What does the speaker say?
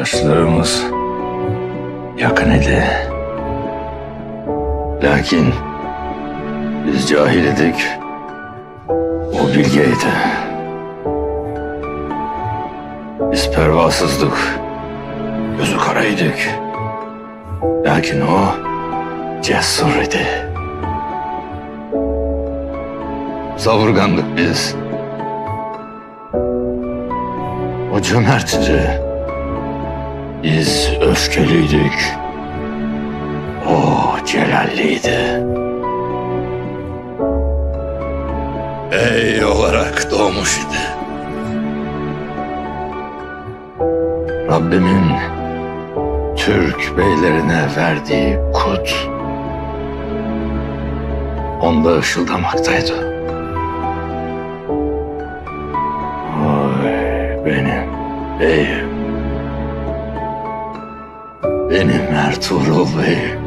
Yaşlarımız yakın idi. Lakin biz cahil idik, o bilgeydi. Biz pervasızdık, gözü karaydık. Lakin o cesur idi. Savurgandık biz. O cömertti. Biz öfkeliydik. O celalliydi. Bey olarak doğmuş idi. Rabbimin Türk beylerine verdiği kut onda ışıldamaktaydı. Oy benim beyim. Benim Ertuğrul Bey'im.